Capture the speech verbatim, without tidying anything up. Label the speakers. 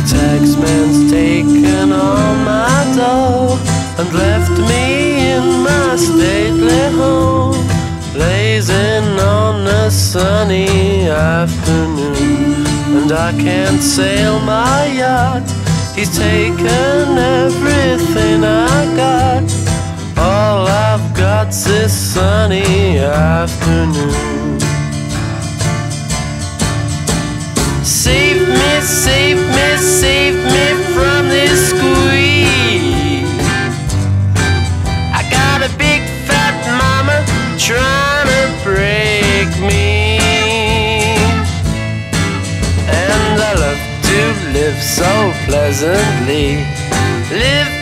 Speaker 1: taxman's taken all my dough and left me in my stately home, blazing on a sunny afternoon. And I can't sail my yacht, he's taken everything I got. All I've got's this sunny afternoon. Save me, save me, save me from this squeeze. I got a big fat mama trying to break me, and I love to live so pleasantly. Live